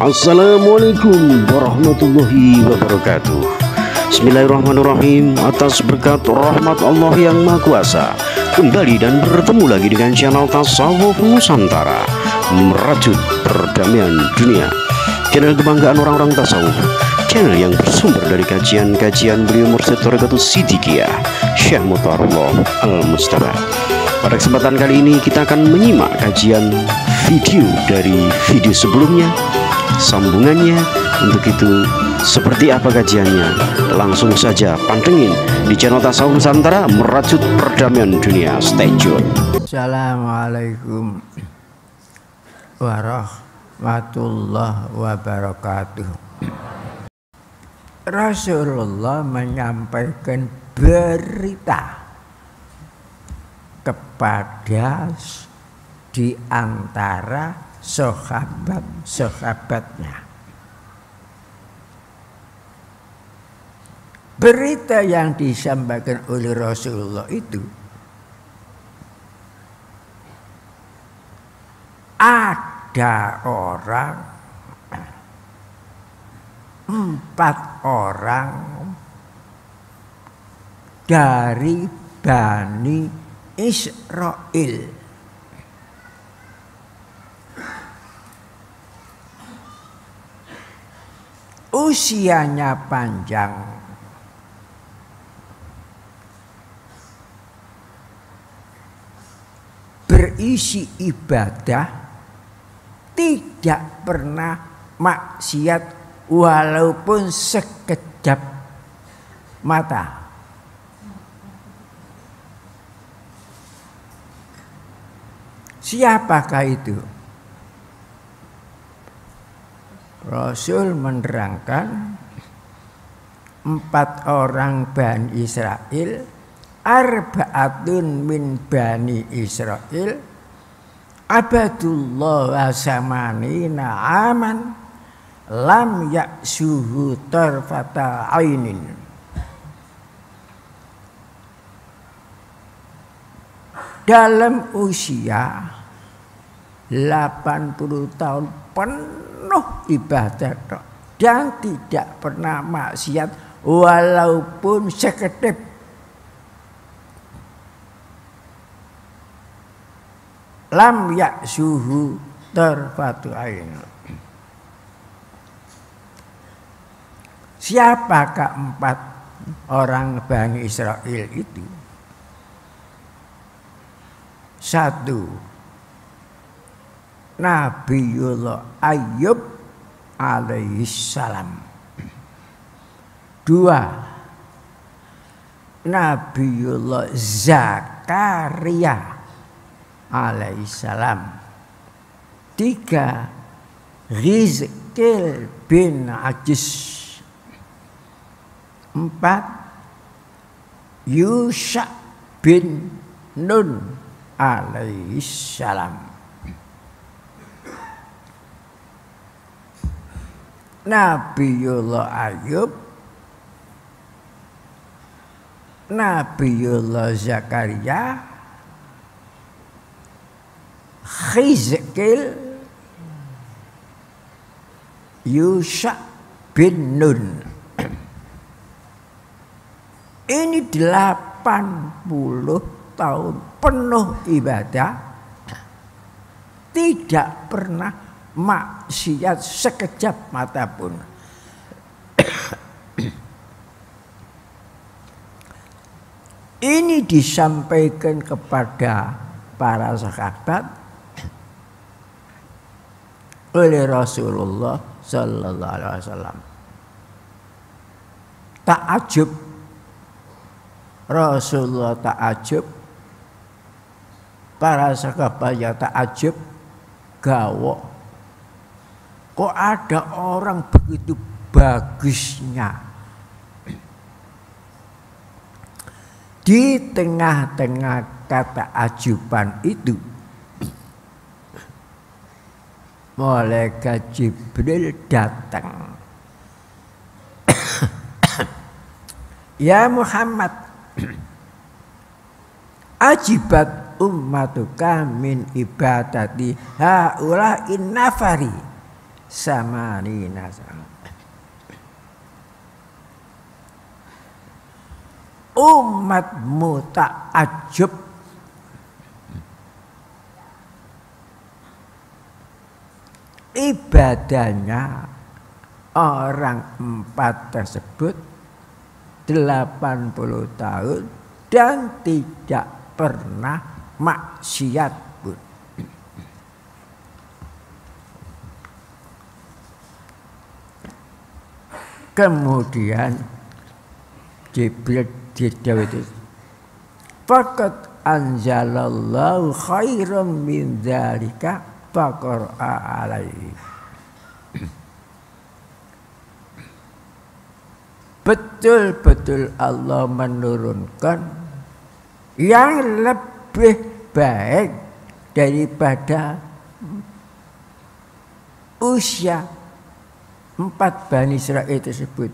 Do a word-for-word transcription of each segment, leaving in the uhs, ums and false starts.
Assalamualaikum warahmatullahi wabarakatuh. Bismillahirrahmanirrahim. Atas berkat rahmat Allah yang Maha Kuasa, kembali dan bertemu lagi dengan channel Tasawuf Nusantara, merajut perdamaian dunia. Channel kebanggaan orang-orang tasawuf, channel yang bersumber dari kajian-kajian beliau Mursyid Thariqatus Siddiqiyah Syekh Mutarullah Al-Mustafa. Pada kesempatan kali ini kita akan menyimak kajian video dari video sebelumnya, sambungannya. Untuk itu seperti apa kajiannya, langsung saja pantengin di channel Tasawuf Nusantara, merajut perdamaian dunia. Stay tune. Assalamualaikum warahmatullahi wabarakatuh. Rasulullah menyampaikan berita kepada di antara sahabat-sahabatnya. Berita yang disampaikan oleh Rasulullah itu ada orang, empat orang dari Bani Israel. Usianya panjang, berisi ibadah, tidak pernah maksiat walaupun sekejap mata. Siapakah itu? Rasul menerangkan empat orang Bani Israel, arba'atun min Bani Israel, abadullah samanina aman, lam yaksuhu tarfata ainin. Dalam usia delapan puluh tahun penuh ibadah dan tidak pernah maksiat walaupun sekedip. Lam yaksuhu tarfatu ain. Siapakah empat orang Bani Israel itu? Satu, Nabiullah Ayub alaihissalam. Dua, Nabiullah Zakaria alaihissalam. Tiga, Rizqil bin Ajis. Empat, Yusha bin Nun alaihissalam. Nabiullah Ayub, Nabiullah Zakaria, Rizqil, Yusha bin Nun. Ini delapan puluh tahun penuh ibadah, tidak pernah maksiat sekejap mata pun. Ini disampaikan kepada para sahabat oleh Rasulullah Sallallahu Alaihi Wasallam. Ta'ajub, Rasulullah ta'ajub, para sahabat ya ta'ajub, gawok. Kok ada orang begitu bagusnya di tengah-tengah ketaajuban itu? Malaikat Jibril datang. Ya Muhammad, ajibat ummatuka min ibadati haula'in nafari. samanina sana. Umatmu ta'ajub ibadahnya orang empat tersebut delapan puluh tahun dan tidak pernah maksiat pun. Kemudian Jibril dijawab itu, faqad anzalallahu khairan min dzalika faqra'a alaihi. Betul-betul Allah menurunkan yang lebih baik daripada usia empat Bani Israil tersebut.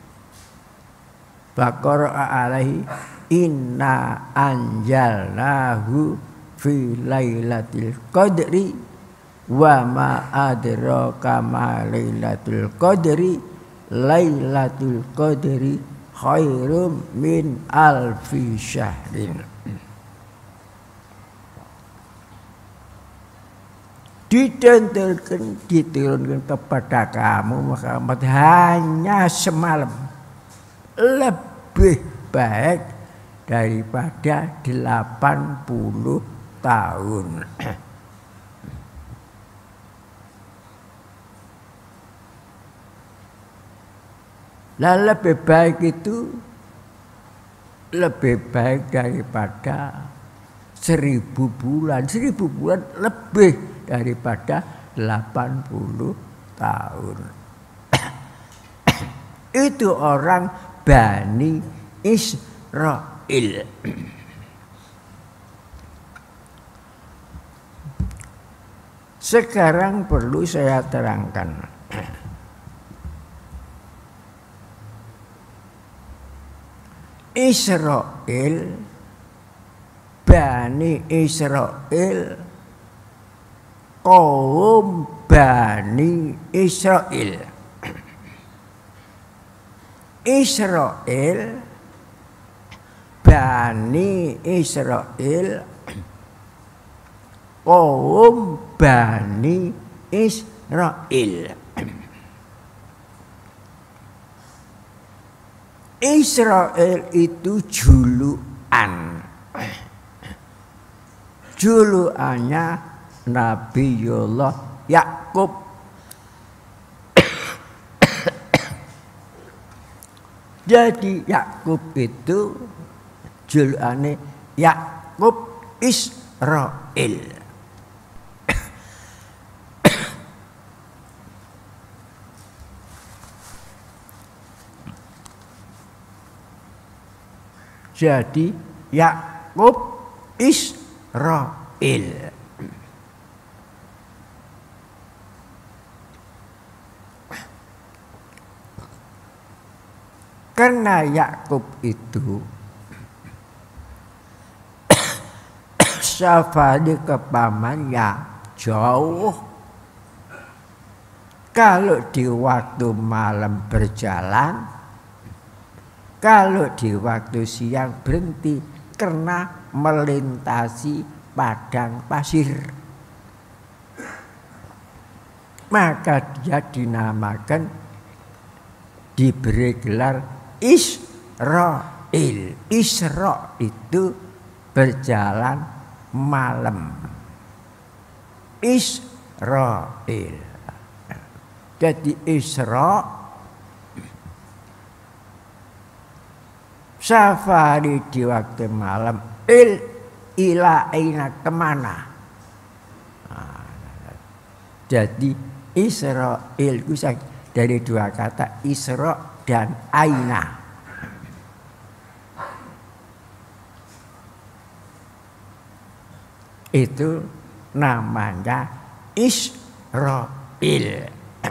Faqra'a alaihi inna anjalnahu fi lailatul qadri wa ma adraka ma lailatul qadri lailatul qadri khairum min alfi syahrin. Ditentukan diturunkan kepada kamu Muhammad hanya semalam, lebih baik daripada delapan puluh tahun. Nah, lebih baik itu lebih baik daripada seribu bulan. Seribu bulan lebih daripada delapan puluh tahun. Itu orang Bani Israil. Sekarang perlu saya terangkan. Israel, Bani Israel, kaum Bani Israel. Israel, Bani Israel, kaum Bani Israel. Israel itu julukan. Julukannya Nabiullah Yakub. Jadi Yakub itu julukannya Yakub Israel. Jadi Yakub Israel. Karena Yakub itu safari ke pamannya jauh. Kalau di waktu malam berjalan, kalau di waktu siang berhenti karena melintasi padang pasir. Maka dia dinamakan, diberi gelar Israel. Isra itu berjalan malam. Israel. Jadi Isra safari di waktu malam. Il ila aina kemana? Nah, jadi Israel itu dari dua kata Isra dan aina. Itu namanya Israel.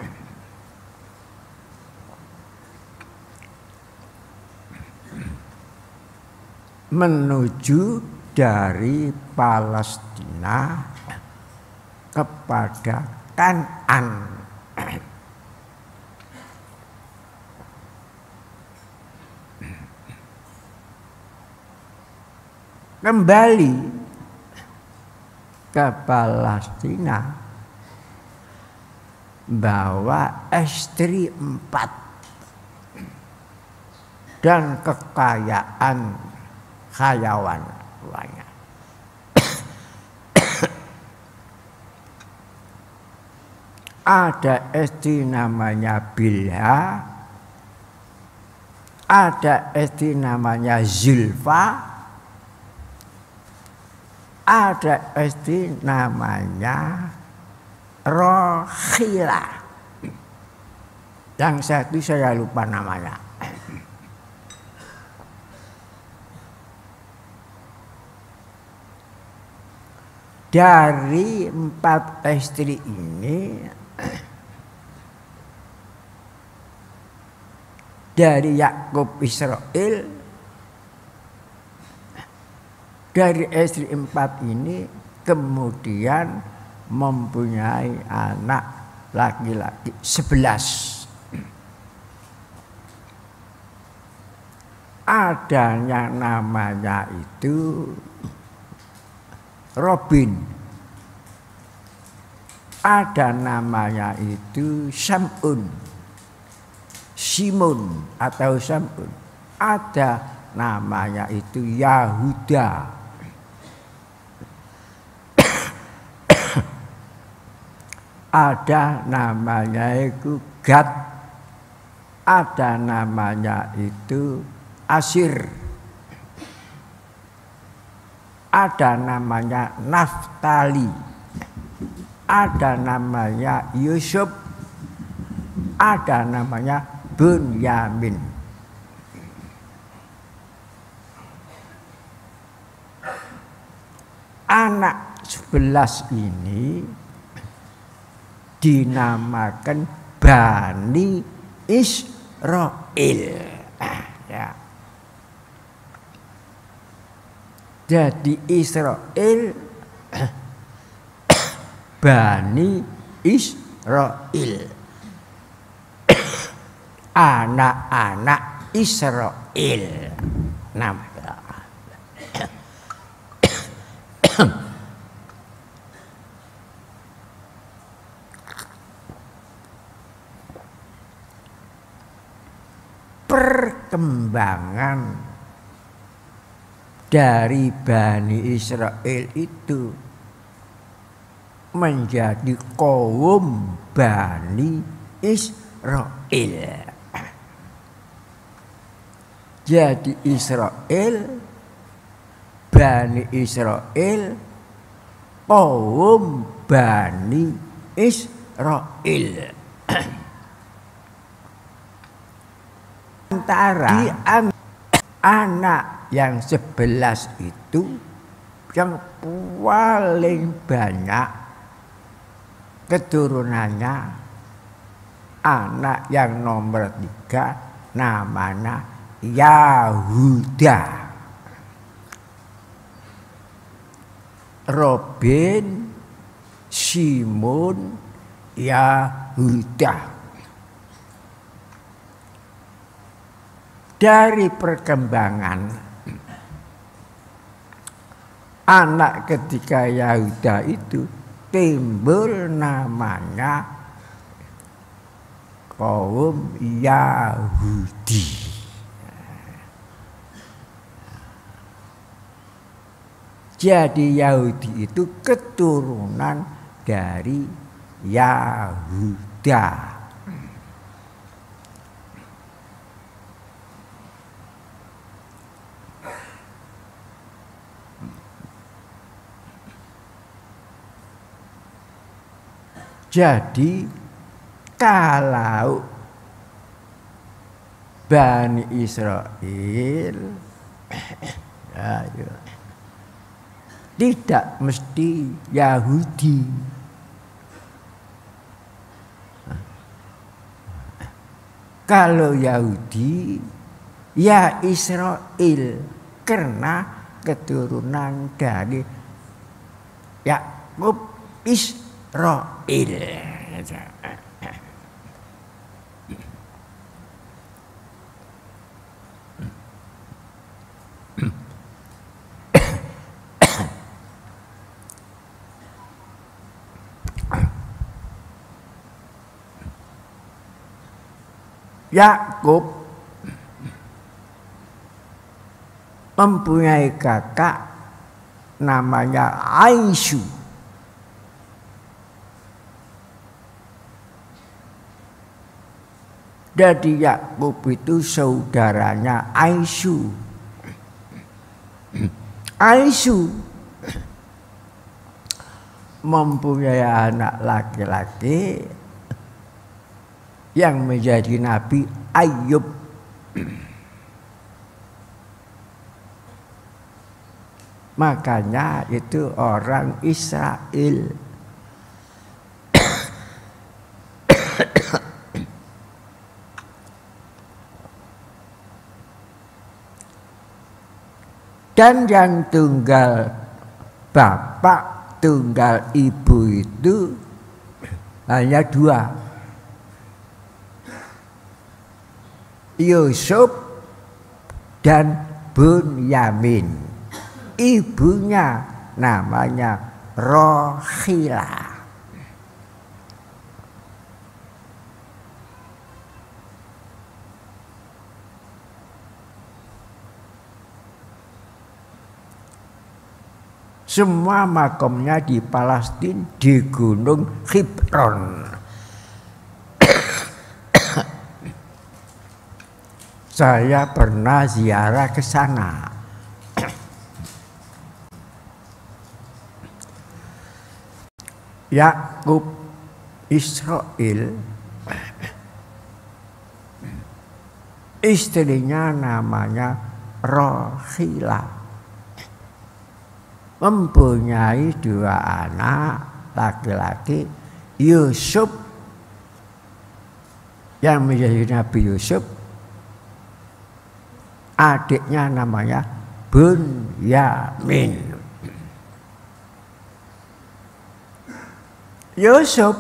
Menuju dari Palestina kepada Kan'an. kembali ke Palestina, bawa istri empat dan kekayaan hayawan banyak. Ada istri namanya Bilha, ada istri namanya Zulfa, ada istri namanya Rohila. Yang satu saya lupa namanya. Dari empat istri ini, dari Yakub Israel, dari istri empat ini kemudian mempunyai anak laki-laki sebelas. Adanya namanya itu Robin, ada namanya itu Samun, Simon atau Samun, ada namanya itu Yahuda, ada namanya itu Gad, ada namanya itu Asir, ada namanya Naftali, ada namanya Yusuf, ada namanya Bunyamin. Anak sebelas ini dinamakan Bani Israel. Ya. Jadi Israel, Bani Israel, anak-anak Israel. Nama perkembangan dari Bani Israel itu menjadi kaum Bani Israel. Jadi Israel, Bani Israel, kaum Bani Israel. Antara di an- anak yang sebelas itu yang paling banyak keturunannya anak yang nomor tiga namanya Yahuda. Robin, Simon, Yahuda. Dari perkembangan anak ketiga Yahuda itu timbul namanya kaum Yahudi. Jadi Yahudi itu keturunan dari Yahuda. Jadi kalau Bani Israel ya, ya, tidak mesti Yahudi. Kalau Yahudi ya Israel karena keturunan dari Yakub Israel. Yakub mempunyai kakak namanya Aisyu. Jadi Yakub itu saudaranya Aisyu. Aisyu mempunyai anak laki-laki yang menjadi Nabi Ayub. Makanya itu orang Israel. Dan yang tunggal bapak, tunggal ibu itu hanya dua. Yusuf dan Bunyamin. Ibunya namanya Rohila. Semua makamnya di Palestina, di Gunung Hebron. Saya pernah ziarah ke sana. Yakub Israel, istrinya namanya Rohila. Mempunyai dua anak laki-laki, Yusuf yang menjadi Nabi Yusuf, adiknya namanya Bunyamin. Yusuf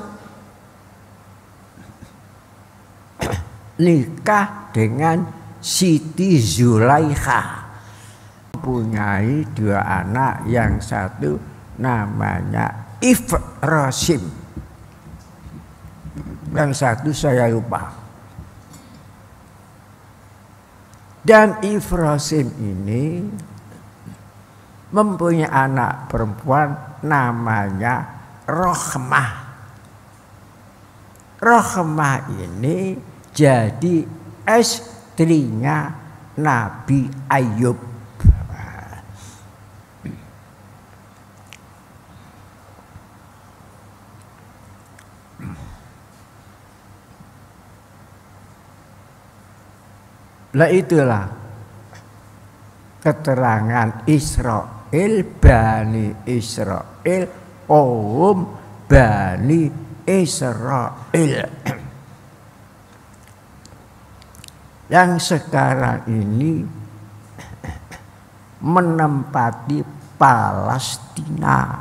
nikah dengan Siti Zulaikha. Mempunyai dua anak, yang satu namanya Ifrasim, yang satu saya lupa. Dan Ifrasim ini mempunyai anak perempuan namanya Rohmah. Rohmah ini jadi istrinya Nabi Ayub. Lah itulah keterangan Israel, Bani Israel, Om Bani Israel. Yang sekarang ini menempati Palestina.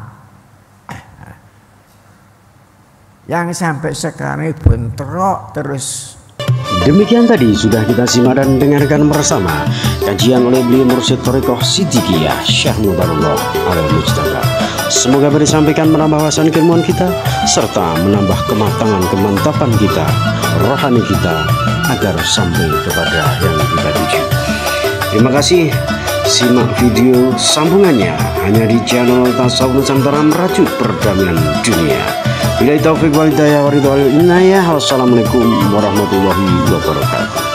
Yang sampai sekarang bentrok terus. Demikian tadi sudah kita simak dan dengarkan bersama kajian oleh beliau Mursyid Thariqah Siddiqiyah Syekh Mubarullah Al-Mujtaba. Semoga disampaikan menambah wawasan keilmuan kita serta menambah kematangan kemantapan kita, rohani kita agar sampai kepada yang kita tuju. Terima kasih. Simak video sambungannya hanya di channel Tasawuf Nusantara Merajut Perdamaian Dunia. Bila taufiq wal hidayah wa ridha wal inayah. Wassalamualaikum warahmatullahi wabarakatuh.